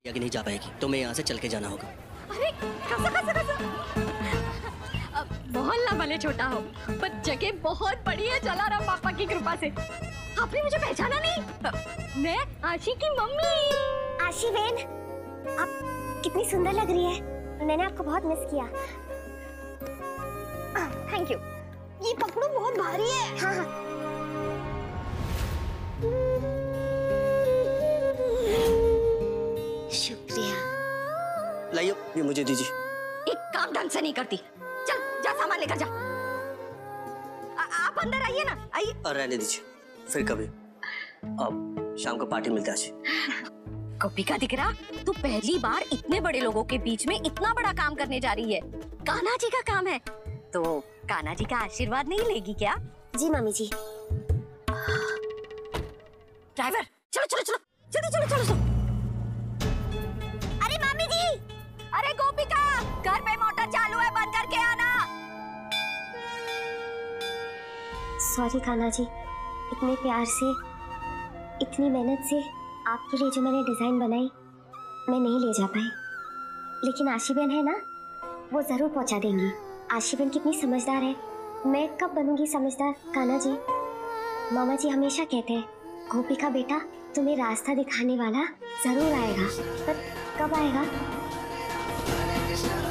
आगे नहीं जा पाएगी तो मैं यहाँ से चल के जाना होगा। अरे मोहल्ला भले छोटा हो पर जगह बहुत बड़ी है जलाराम पापा की कृपा से। आपने मुझे पहचाना नहीं? मैं आशी की मम्मी। आशी बहन, आप कितनी सुंदर लग रही है। मैंने आपको बहुत मिस किया। Thank you. ये पकड़ो, बहुत भारी है। हाँ हाँ। शुक्रिया। लाइए, ये मुझे दीजिए। एक काम ढंग से नहीं करती। चल जा सामान लेकर जा। आप अंदर आइए ना, आइए। रहने दीजिए, फिर कभी। अब शाम को पार्टी मिलते हैं। गोपिका दिख रहा, तू पहली बार इतने बड़े लोगों के बीच में इतना बड़ा काम करने जा रही है। कान्हा जी का काम है तो कान्हा जी का आशीर्वाद नहीं लेगी क्या? जी मम्मी जी। ड्राइवर चलो चलो चलो जल्दी चलो चलो चलो। अरे मम्मी जी। अरे गोपिका, घर पे मोटर चालू है, बंद करके आना। सॉरी कान्हा जी, इतने प्यार से, इतनी मेहनत से आपके लिए जो मैंने डिजाइन बनाई मैं नहीं ले जा पाई, लेकिन आशी बहन है ना, वो जरूर पहुंचा देंगी। आशी बहन कितनी समझदार है, मैं कब बनूंगी समझदार कान्हा जी? मामा जी हमेशा कहते हैं गोपिका बेटा तुम्हें रास्ता दिखाने वाला जरूर आएगा, पर कब आएगा?